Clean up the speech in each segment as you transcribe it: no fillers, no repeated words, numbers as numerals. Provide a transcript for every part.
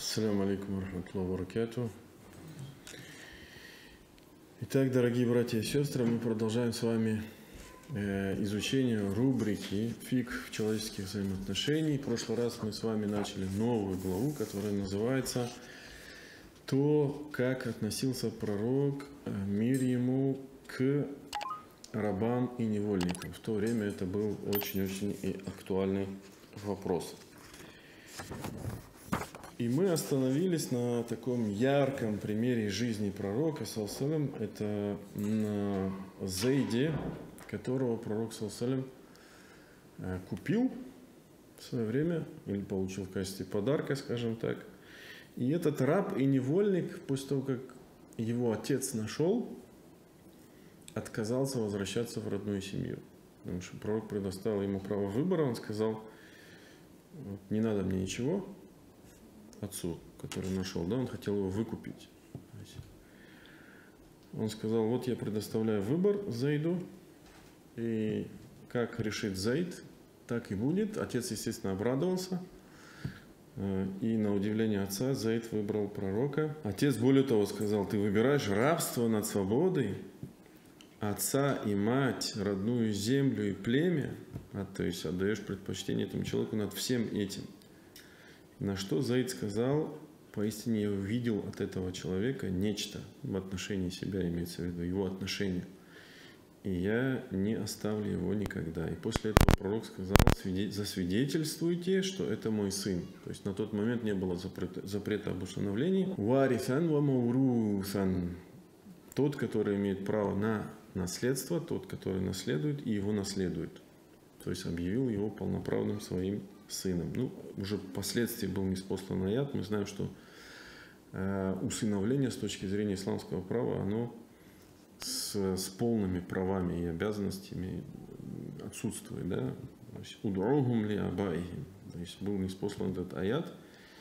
Ассаляму алейкум рахматуллахи баракату. Итак, дорогие братья и сестры, мы продолжаем с вами изучение рубрики «Фикх в человеческих взаимоотношениях». В прошлый раз мы с вами начали новую главу, которая называется «То, как относился пророк, мир ему, к рабам и невольникам». В то время это был очень-очень актуальный вопрос. И мы остановились на таком ярком примере жизни пророка, саллаллаху. Это на Зейде, которого пророк, саллаллаху, купил в свое время, или получил в качестве подарка, скажем так. И этот раб и невольник, после того, как его отец нашел, отказался возвращаться в родную семью. Потому что пророк предоставил ему право выбора, он сказал: не надо мне ничего, отцу, который нашел, да, он хотел его выкупить. Он сказал: вот я предоставляю выбор Зейду, и как решит Зейд, так и будет. Отец, естественно, обрадовался, и на удивление отца Зейд выбрал пророка. Отец, более того, сказал: ты выбираешь рабство над свободой, отца и мать, родную землю и племя, то есть отдаешь предпочтение этому человеку над всем этим. На что Зейд сказал: поистине я увидел от этого человека нечто в отношении себя, имеется в виду его отношения, и я не оставлю его никогда. И после этого пророк сказал: засвидетельствуйте, что это мой сын. То есть на тот момент не было запрета об усыновлении. Варисан ва маурусан. Тот, который имеет право на наследство, тот, который наследует и его наследует. То есть объявил его полноправным своим сыном. Ну, уже впоследствии был ниспослан аят. Мы знаем, что усыновление с точки зрения исламского права, оно с полными правами и обязанностями отсутствует. Да? Уд'ухум ли абайхим. То есть был ниспослан этот аят.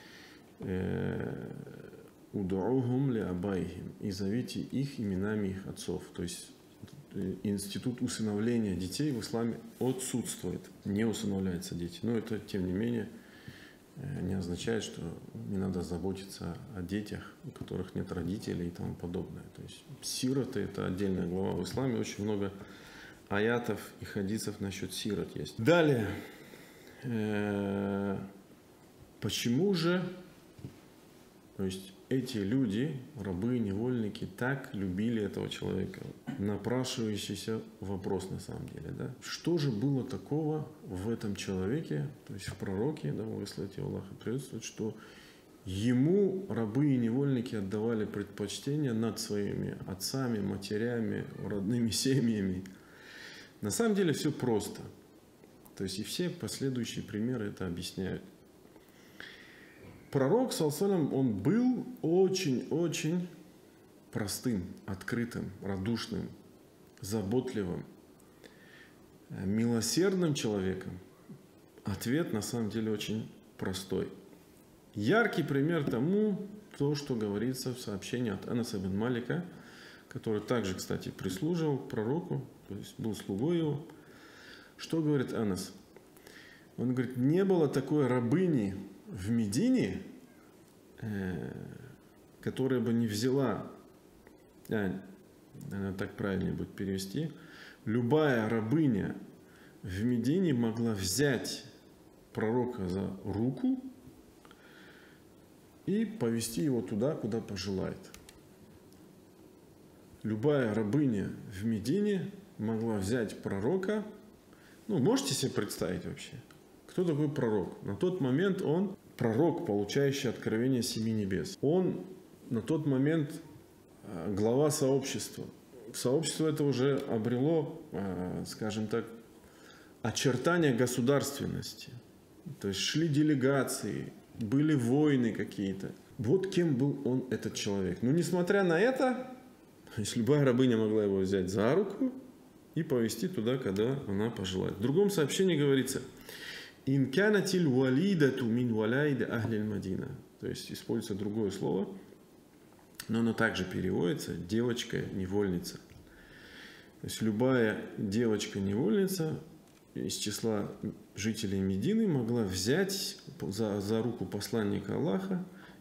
Уд'ухум ли абайхим. И зовите их именами их отцов. То есть институт усыновления детей в исламе отсутствует, не усыновляются дети. Но это, тем не менее, не означает, что не надо заботиться о детях, у которых нет родителей и тому подобное. То есть сироты — это отдельная глава в исламе, очень много аятов и хадисов насчет сирот есть. Далее, почему же, то есть эти люди, рабы, невольники, так любили этого человека? Напрашивающийся вопрос на самом деле. Да? Что же было такого в этом человеке, то есть в пророке, да, выслать Аллаха приветствует, что ему рабы и невольники отдавали предпочтение над своими отцами, матерями, родными семьями? На самом деле все просто. То есть и все последующие примеры это объясняют. Пророк, саллаллаху, он был очень-очень простым, открытым, радушным, заботливым, милосердным человеком. Ответ на самом деле очень простой. Яркий пример тому, то, что говорится в сообщении от Анаса ибн Малика, который также, кстати, прислуживал пророку, то есть был слугой его. Что говорит Анас? Он говорит: не было такой рабыни в Медине, которая бы не взяла, так правильнее будет перевести, любая рабыня в Медине могла взять пророка за руку и повести его туда, куда пожелает. Любая рабыня в Медине могла взять пророка. Ну, можете себе представить вообще, кто такой пророк? На тот момент он пророк, получающий откровение семи небес. Он на тот момент глава сообщества. Сообщество это уже обрело, скажем так, очертания государственности. То есть шли делегации, были войны какие-то. Вот кем был он, этот человек. Но несмотря на это, любая рабыня могла его взять за руку и повести туда, когда она пожелает. В другом сообщении говорится: «Инканатиль валидату мин валайда ахлиль Мадина». То есть используется другое слово, но оно также переводится девочка-невольница. То есть любая девочка-невольница из числа жителей Медины могла взять за руку посланника Аллаха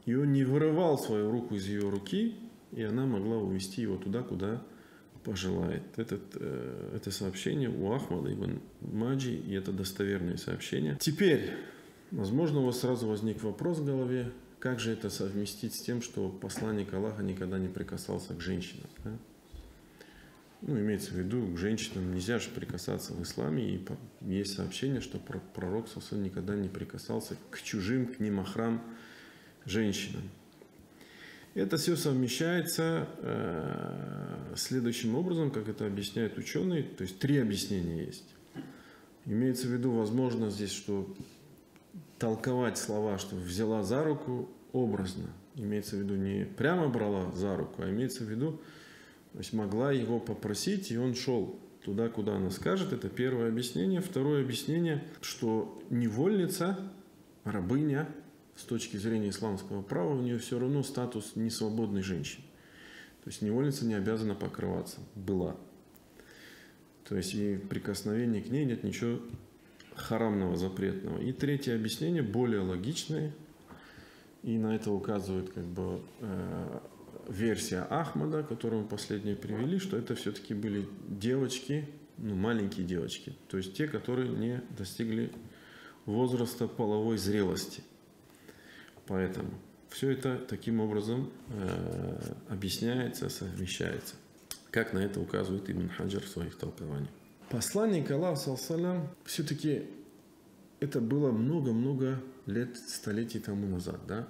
и он не вырывал свою руку из ее руки, и она могла увести его туда, куда пожелает. Это сообщение у Ахмада ибн Маджи, и это достоверное сообщение. Теперь, возможно, у вас сразу возник вопрос в голове, как же это совместить с тем, что посланник Аллаха никогда не прикасался к женщинам. Да? Ну, имеется в виду, к женщинам нельзя же прикасаться в исламе, и есть сообщение, что пророк никогда не прикасался к чужим, к немахрам женщинам. Это все совмещается следующим образом, как это объясняют ученые, то есть 3 объяснения есть. Имеется в виду, возможно, здесь, что толковать слова, что взяла за руку образно, имеется в виду не прямо брала за руку, а имеется в виду, то есть могла его попросить, и он шел туда, куда она скажет. Это первое объяснение. Второе объяснение, что невольница, рабыня, с точки зрения исламского права, у нее все равно статус несвободной женщины. То есть невольница не обязана покрываться. Была. То есть и прикосновение к ней нет ничего харамного, запретного. И третье объяснение, более логичное, и на это указывает версия Ахмада, которую мы последнее привели, что это все-таки были девочки, маленькие девочки, то есть те, которые не достигли возраста половой зрелости. Поэтому все это таким образом объясняется, совмещается, как на это указывает Ибн Хаджар в своих толкованиях. Посланник Аллаха, все-таки это было много-много лет, столетий тому назад, да?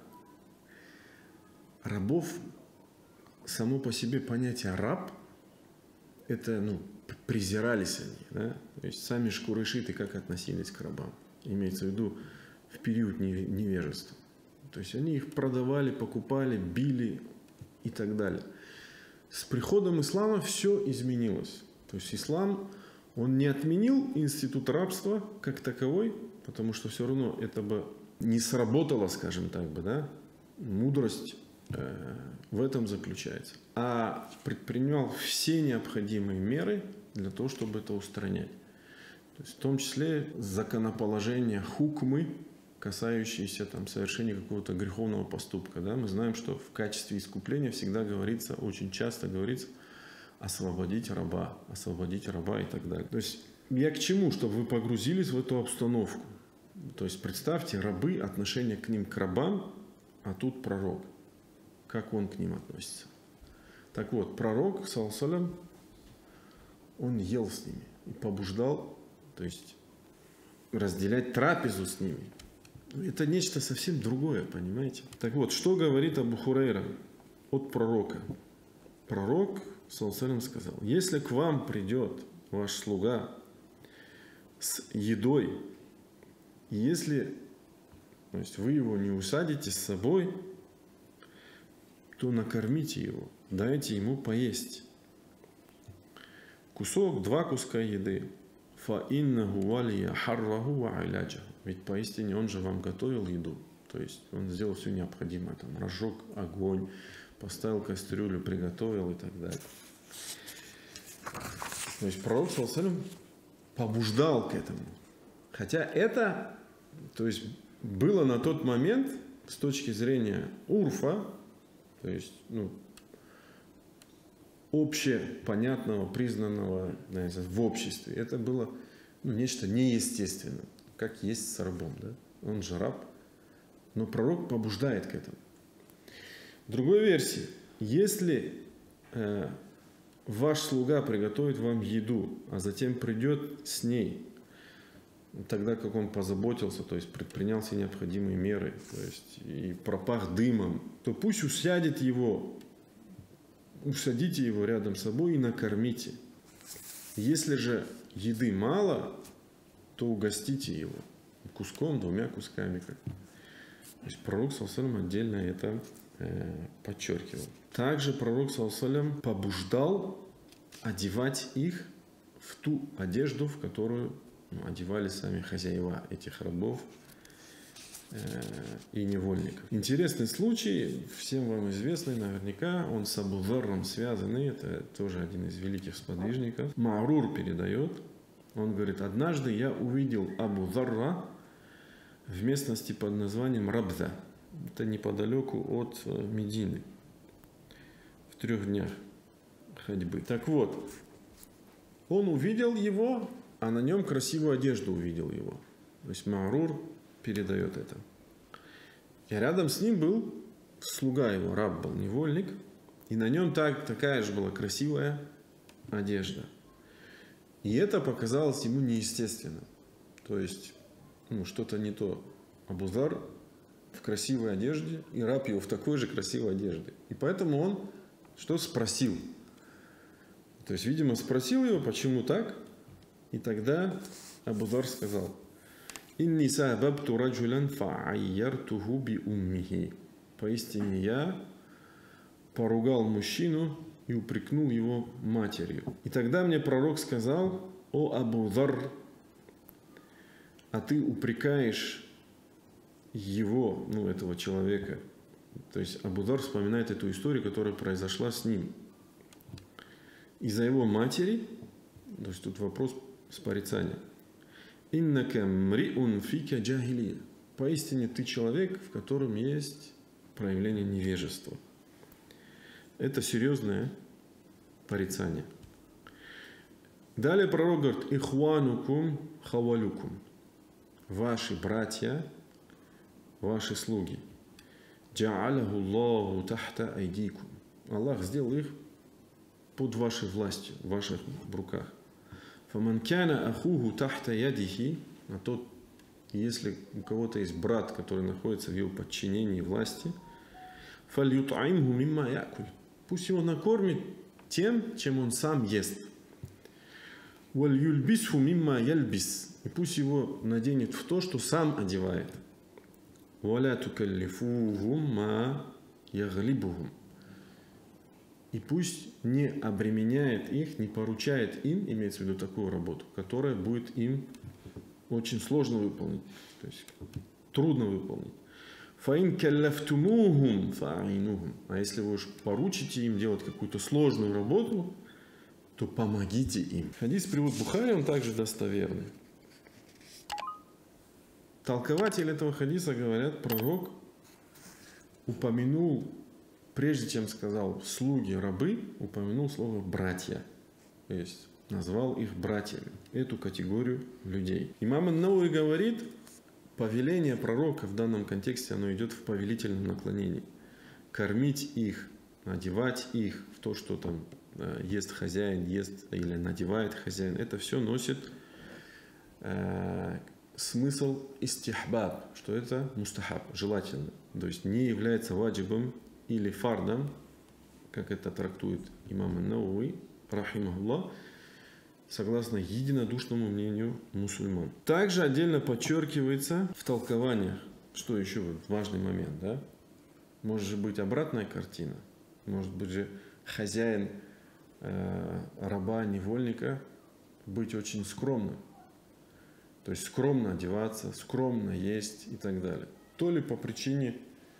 Рабов, само по себе понятие раб, это, презирались они, да? То есть сами курайшиты как относились к рабам, имеется в виду в период невежества. То есть они их продавали, покупали, били и так далее. С приходом ислама все изменилось. То есть ислам, он не отменил институт рабства как таковой, потому что все равно это бы не сработало, скажем так бы, да? Мудрость в этом заключается. А предпринял все необходимые меры для того, чтобы это устранять. То есть в том числе законоположение, хукмы, касающиеся совершения какого-то греховного поступка. Да? Мы знаем, что в качестве искупления всегда говорится, очень часто говорится, освободить раба и так далее. То есть я к чему? Чтобы вы погрузились в эту обстановку. То есть представьте, рабы, отношение к ним, к рабам, а тут пророк. Как он к ним относится? Так вот, пророк, саллаллаху, он ел с ними и побуждал, то есть разделять трапезу с ними. Это нечто совсем другое, понимаете? Так вот, что говорит Абу Хурайра от пророка? Пророк, саллаллаху, сказал: если к вам придет ваш слуга с едой, если, то есть, вы его не усадите с собой, то накормите его, дайте ему поесть. Кусок, 2 куска еды. فَإِنَّهُ وَلِيَ حَرَّهُ وَعِلَاجَهُ. Ведь поистине он же вам готовил еду. То есть он сделал все необходимое. Разжег огонь, поставил кастрюлю, приготовил и так далее. То есть пророк, саллаллаху, побуждал к этому. Хотя это, то есть, было на тот момент с точки зрения урфа, то есть, общепонятного, признанного, в обществе. Это было нечто неестественное, как есть с рабом. Да? Он же раб, но пророк побуждает к этому. В другой версии, если ваш слуга приготовит вам еду, а затем придет с ней, тогда как он позаботился, то есть предпринял все необходимые меры, то есть и пропах дымом, то пусть усадите его рядом с собой и накормите. Если же еды мало, то угостите его куском, 2 кусками. То есть пророк, саллаллаху, отдельно это подчеркивал. Также пророк, саллаллаху, побуждал одевать их в ту одежду, в которую одевали сами хозяева этих рабов и невольников. Интересный случай, всем вам известный наверняка, он с Абу Зарром связанный, это тоже один из великих сподвижников. Маарур передает, он говорит: однажды я увидел Абу Зарра в местности под названием Рабза. Это неподалеку от Медины. В 3 днях ходьбы. Так вот, он увидел его, а на нем красивую одежду увидел его. То есть Маарур передает это. И рядом с ним был слуга его, раб был, невольник. И на нем такая же была красивая одежда. И это показалось ему неестественным. То есть, что-то не то. Абу Зар в красивой одежде, и раб его в такой же красивой одежде. И поэтому он что спросил. То есть, видимо, спросил его, почему так. И тогда Абу Зар сказал: «Инни сабабту раджулян фа'айяртуху би уммихи». Поистине я поругал мужчину и упрекнул его матерью. И тогда мне пророк сказал: «О Абу Зар, а ты упрекаешь его, этого человека». То есть Абу Зар вспоминает эту историю, которая произошла с ним. Из-за его матери, то есть тут вопрос с порицанием. «Иннака мриун фика джахилия». Поистине ты человек, в котором есть проявление невежества. Это серьезное порицание. Далее пророк говорит: «Ихванукум хавалюкум». Ваши братья, ваши слуги. «Джа'аляху Аллаху тахта айдикум». Аллах сделал их под вашей властью, в ваших руках. «Фаман кяна ахуху тахта ядихи». А тот, если у кого-то есть брат, который находится в его подчинении и власти, «фальютаимху мимма якуль». Пусть его накормит тем, чем он сам ест. «Валь юльбисху мимма яльбис». И пусть его наденет в то, что сам одевает. «Валя тукаллифухум ма яглибухум». И пусть не обременяет их, не поручает им, имеется в виду такую работу, которая будет им очень сложно выполнить, то есть трудно выполнить. «Фаин каллафтумухум фа'инухум». А если вы уж поручите им делать какую-то сложную работу, то помогите им. Хадис привод Бухари, он также достоверный. Толкователи этого хадиса говорят, пророк упомянул, прежде чем сказал слуги, рабы, упомянул слово братья. То есть назвал их братьями, эту категорию людей. Имам ан-Навави говорит, повеление пророка в данном контексте, оно идет в повелительном наклонении. Кормить их, одевать их в то, что там ест хозяин, ест или надевает хозяин, это все носит смысл истихбаб, что это мустахаб, желательно. То есть не является ваджибом или фардом, как это трактует имам ан-Навави, рахимахуллах, согласно единодушному мнению мусульман. Также отдельно подчеркивается в толкованиях, что еще важный момент, да? Может же быть обратная картина, может быть же хозяин раба, невольника быть очень скромным, то есть скромно одеваться, скромно есть и так далее. То ли по причине,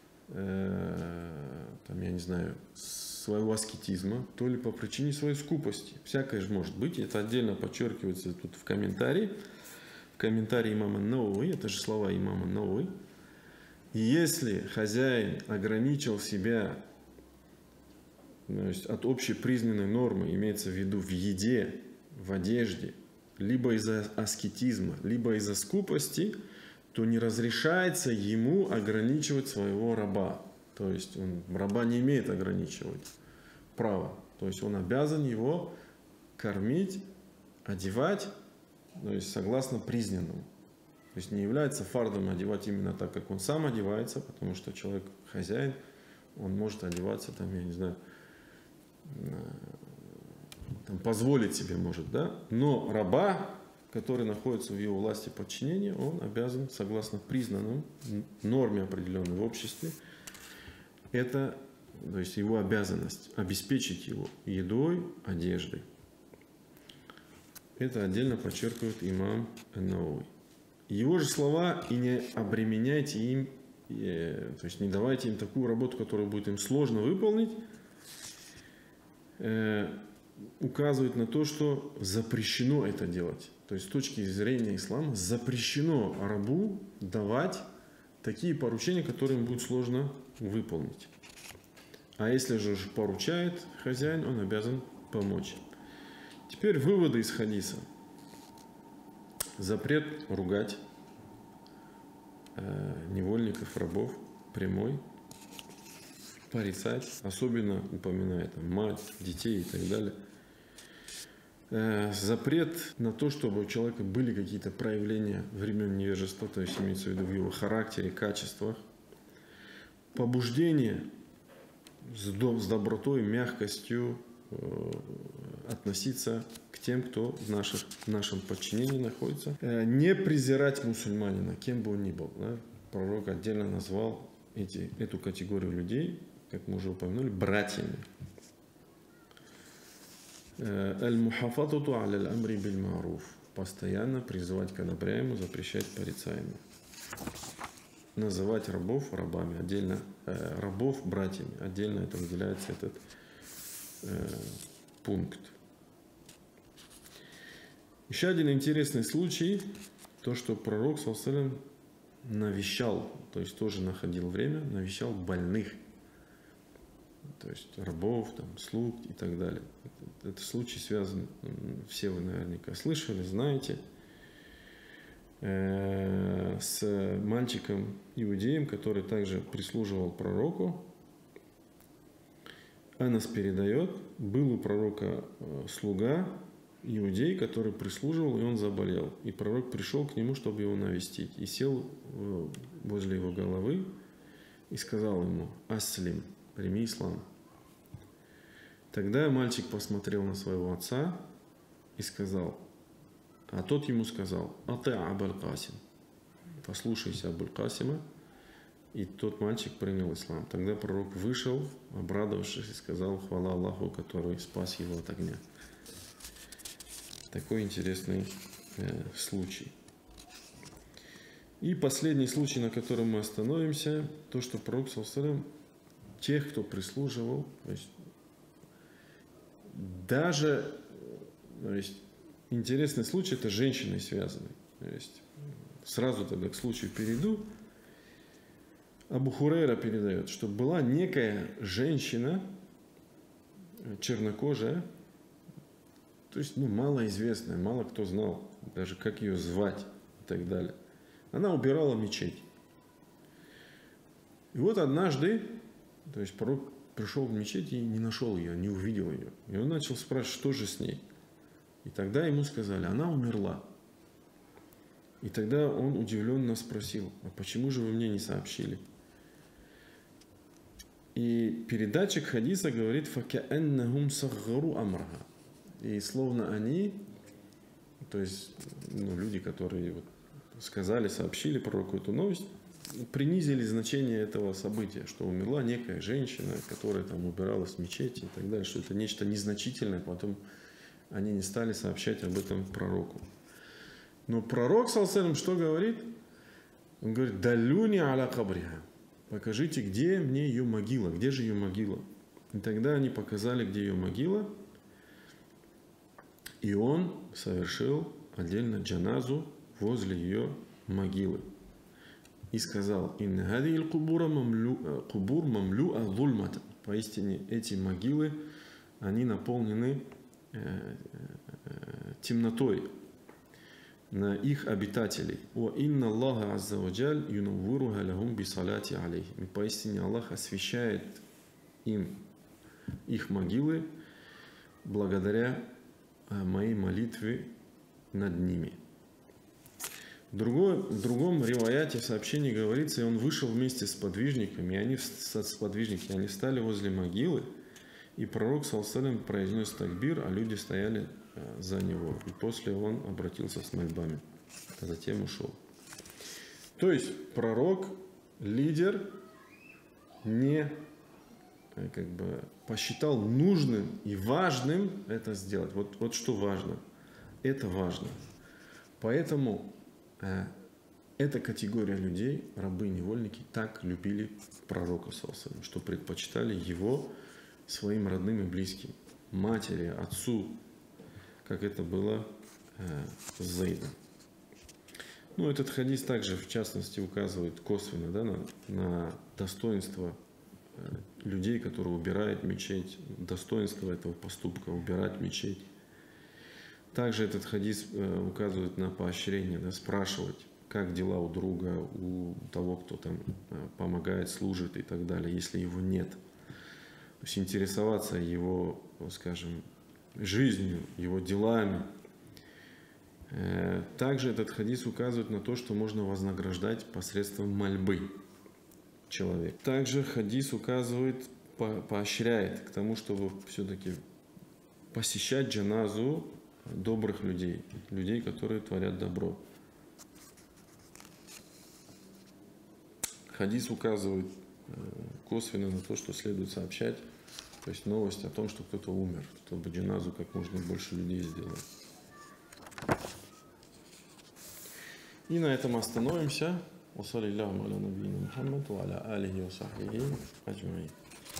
я не знаю, своего аскетизма, то ли по причине своей скупости. Всякое же может быть. Это отдельно подчеркивается тут в комментарии. В комментарии имама ан-Навави, это же слова имама ан-Навави. И если хозяин ограничил себя, то есть от общепризнанной нормы, имеется в виду в еде, в одежде, либо из-за аскетизма, либо из-за скупости, то не разрешается ему ограничивать своего раба. То есть раба не имеет ограничивать права. То есть он обязан его кормить, одевать, то есть согласно признанному. То есть не является фардом одевать именно так, как он сам одевается, потому что человек хозяин, он может одеваться, я не знаю, позволить себе может, да? Но раба, который находится в его власти подчинения, он обязан, согласно признанным норме определенной в обществе, это, то есть его обязанность обеспечить его едой, одеждой. Это отдельно подчеркивает имам ан-Навави. Его же слова: «И не обременяйте им», то есть не давайте им такую работу, которую будет им сложно выполнить, указывает на то, что запрещено это делать. То есть с точки зрения ислама запрещено рабу давать такие поручения, которые им будет сложно выполнить. А если же поручает хозяин, он обязан помочь. Теперь выводы из хадиса. Запрет ругать невольников, рабов прямой, порицать, особенно упоминая там, мать, детей и так далее. Запрет на то, чтобы у человека были какие-то проявления времен невежества, то есть имеется в виду в его характере, качествах. Побуждение с добротой, мягкостью относиться к тем, кто в нашем подчинении находится. Не презирать мусульманина, кем бы он ни был. Да? Пророк отдельно назвал эту категорию людей, как мы уже упомянули, братьями. Аль-мухафатату аля аль-амри биль-маруф. Постоянно призывать к одобряемому, запрещать порицаемому. Называть рабов рабами, отдельно рабов братьями, отдельно это выделяется этот пункт. Еще один интересный случай, то, что пророк саллаллаху алейхи ва саллям навещал, то есть тоже находил время, навещал больных, то есть рабов, там, слуг и так далее. Этот случай связан, все вы наверняка слышали, знаете, с мальчиком иудеем, который также прислуживал пророку. Анас передает, был у пророка слуга, иудей, который прислуживал, и он заболел. И пророк пришел к нему, чтобы его навестить. И сел возле его головы и сказал ему: «Аслим, прими ислам». Тогда мальчик посмотрел на своего отца и сказал, а тот ему сказал: «Ата Абуль-Касим, послушайся Абуль-Касима». И тот мальчик принял ислам. Тогда пророк вышел, обрадовавшись, и сказал: «Хвала Аллаху, который спас его от огня». Такой интересный случай. И последний случай, на котором мы остановимся, то, что пророк саллаллаху алейхи ва саллям тех, кто прислуживал, то есть даже, то есть, интересный случай, это с женщиной связанный. То есть, сразу тогда к случаю перейду. Абу Хурайра передает, что была некая женщина, чернокожая, то есть, малоизвестная, мало кто знал, даже как ее звать и так далее. Она убирала мечеть. И вот однажды, то есть пророк пришел в мечеть и не нашел ее, не увидел ее. И он начал спрашивать, что же с ней. И тогда ему сказали: она умерла. И тогда он удивленно спросил: а почему же вы мне не сообщили? И передатчик хадиса говорит: «Факаэннахум саггару амраха». И словно они, то есть люди, которые сказали, сообщили пророку эту новость, принизили значение этого события, что умерла некая женщина, которая там убиралась в мечети и так далее, что это нечто незначительное, потом они не стали сообщать об этом пророку. Но пророк, саллаллаху алейхи ва саллям, что говорит? Он говорит: «Далюни аля кабриха». Покажите, где мне ее могила, где же ее могила. И тогда они показали, где ее могила, и он совершил отдельно джаназу возле ее могилы. И сказал: «Инна хадил кубур мамлюа зульматан». Поистине эти могилы, они наполнены темнотой на их обитателей. «О инна Аллаха азза ва джаль юнаввируха лахум би салати алейхим». И поистине Аллах освещает им их могилы благодаря моей молитве над ними. В другом риваяте в сообщении говорится: и он вышел вместе с подвижниками, и они стали возле могилы, и пророк саллаллаху алейхи ва саллям произнес такбир, а люди стояли за него. И после он обратился с мольбами, а затем ушел. То есть пророк, лидер, не посчитал нужным и важным это сделать. Вот что важно. Это важно. Поэтому эта категория людей, рабы-невольники, так любили пророка, саллаллаху алейхи ва саллям, что предпочитали его своим родным и близким, матери, отцу, как это было с Зейдом. Ну, этот хадис также, в частности, указывает косвенно, да, на достоинство людей, которые убирают мечеть, достоинство этого поступка, убирать мечеть. Также этот хадис указывает на поощрение, да, спрашивать, как дела у друга, у того, кто там помогает, служит и так далее, если его нет. То есть интересоваться его, скажем, жизнью, его делами. Также этот хадис указывает на то, что можно вознаграждать посредством мольбы человека. Также хадис указывает, поощряет к тому, чтобы все-таки посещать джаназу добрых людей, людей, которые творят добро. Хадис указывает косвенно на то, что следует сообщать, то есть новость о том, что кто-то умер, чтобы джаназу как можно больше людей сделать. И на этом остановимся. Wa sallallahu ala nabiyyina Muhammad wa ala alihi wa sahbihi ajma'in.